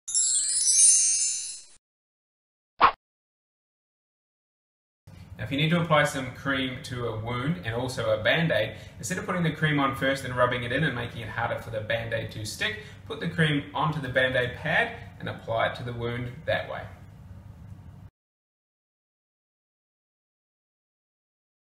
Now if you need to apply some cream to a wound and also a band-aid, instead of putting the cream on first and rubbing it in and making it harder for the band-aid to stick, put the cream onto the band-aid pad and apply it to the wound that way.